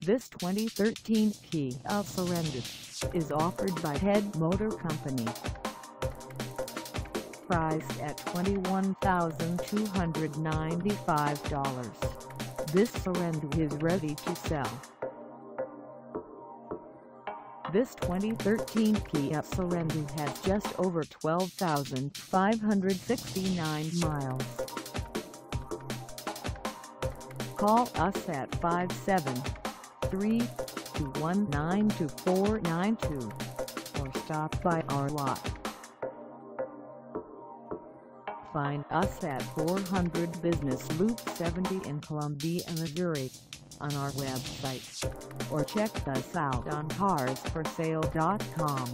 This 2013 Kia Sorento is offered by Head Motor Company. Priced at $21,295, this Sorento is ready to sell. This 2013 Kia Sorento has just over 12,569 miles. Call us at 573-219-2492 or stop by our lot. Find us at 400 Business Loop 70 in Columbia, Missouri, on our website, or check us out on carsforsale.com.